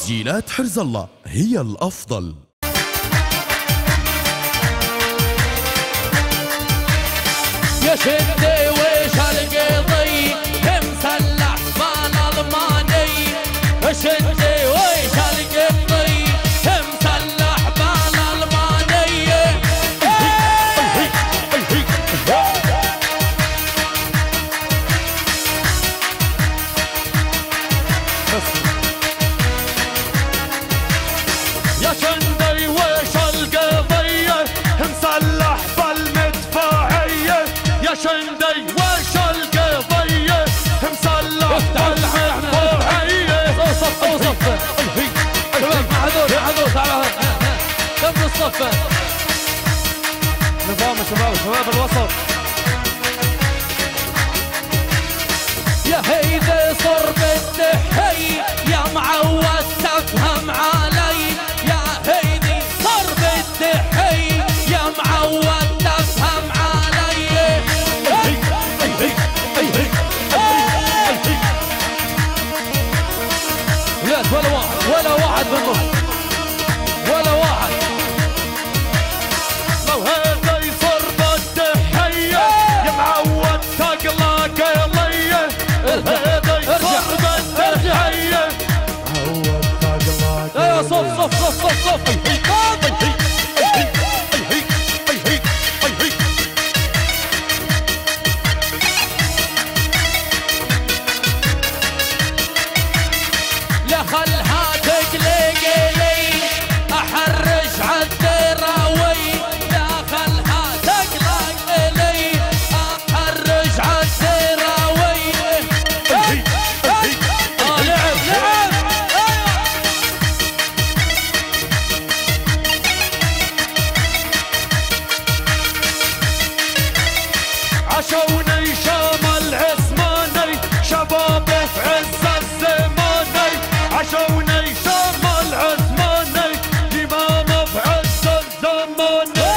تسجيلات حرز الله هي الأفضل. يا شدي ويش القضي مسلح بالألماني، شدي ويش القضي مسلح بالألماني. يا شندي ويش القضية مسلح بالمدفعية، يا شندي ويش القضية مسلح بالمدفعية. صف شباب معذور تعالوا كم الصف نظام شباب الوسط. يا هيدي صرب الدحي يا معود تفهم علي، يا هيدي صرب الدحي يا معود تفهم علي. ولاد ولا واحد منهم ولا واحد. لو هيدي صرب الدحية يا معود تقلى قلية، هيدي صرب الدحية معود تقلى قلية. ايوه صف لا خلها تقلقلي احرج عالدراوي، لا خلها تقلقلي احرج عالدراوي. لعب عشوني شام العثماني شبابه في عز الزماني، عشوني شام العثماني إمامه في عز الزماني.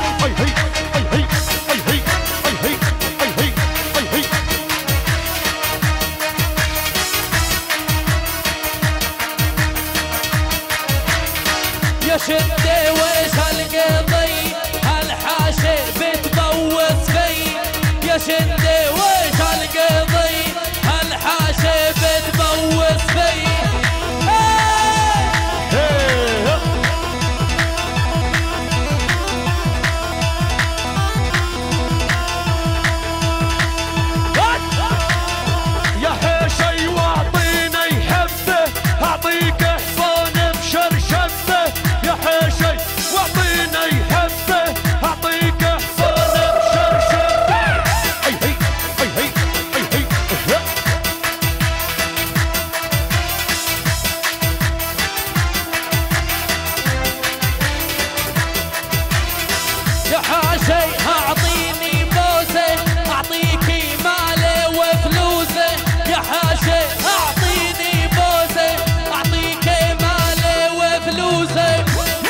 يا شدي ويش القضي هالحاشي بتبوس في، يا شدي ويش القضي هالحاشي بتبوس في. يا حيشي واعطيني حبه اعطيك حصان بشرشبه، يا حيشي واعطيني حبه اعطيك حصان بشرشبه. يا حاشي اعطيني موسى اعطيكي مالي وفلوسه، يا حاشي اعطيني موسى اعطيكي مالي وفلوسه.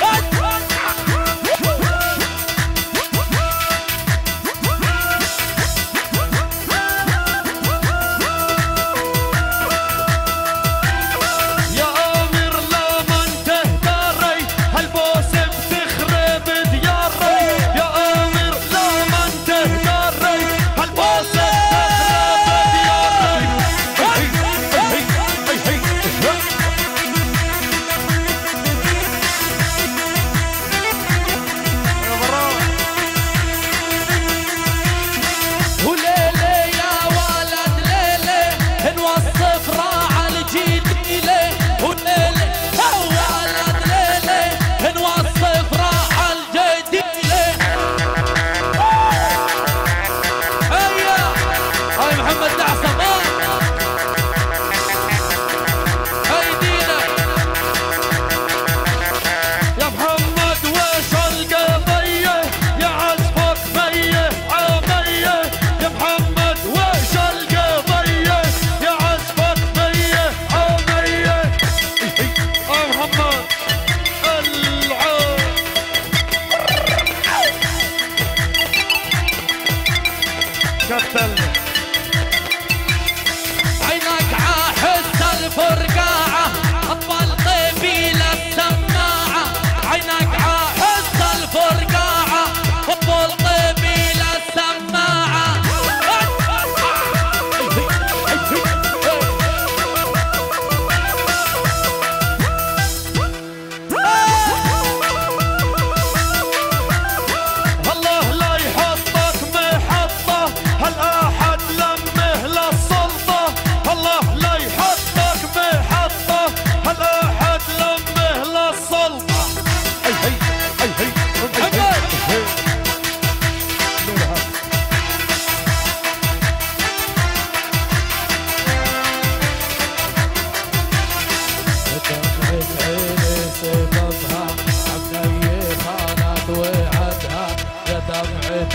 يا امير لا من تهداري هالبوس بتخرب دياري، يا امير لا من تهداري هالبوس بتخرب دياري. وليلي يا ولد ليلي نوصف راعى الجديلة، وليلي يا ولد ليلي نوصف راعى الجديلة. هيا هاي محمد دعسة هيدينا يا محمد ويش القضية يا عزفك مية عامية، يا محمد ويش القضية يا عزفك مية عامية. محمد العام قتلنا عينك عاحس الفرقاعة الطلقي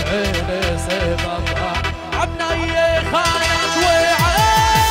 عيني سببها عبني خانت وعين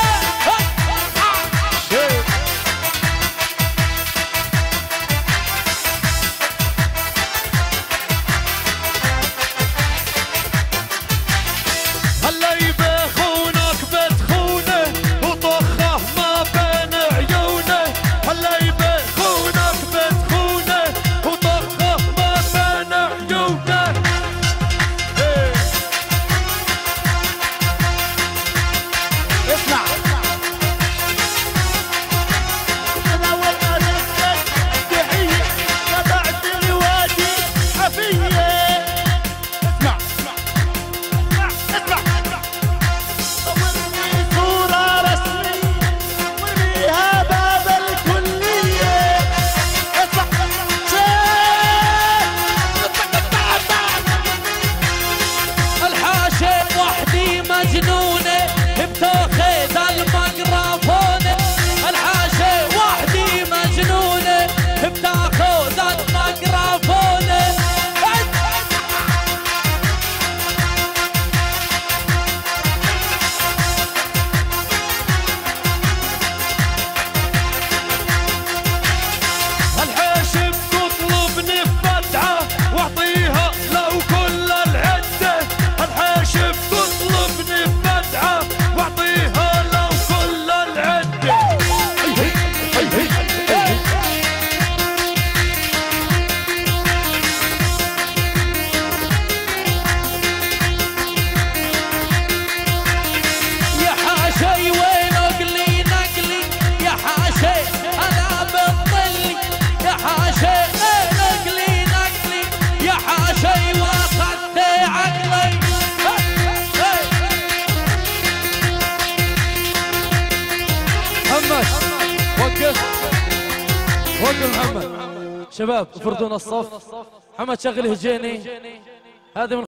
وقف محمد. شباب افردون الصف. محمد شغل هجيني هذا من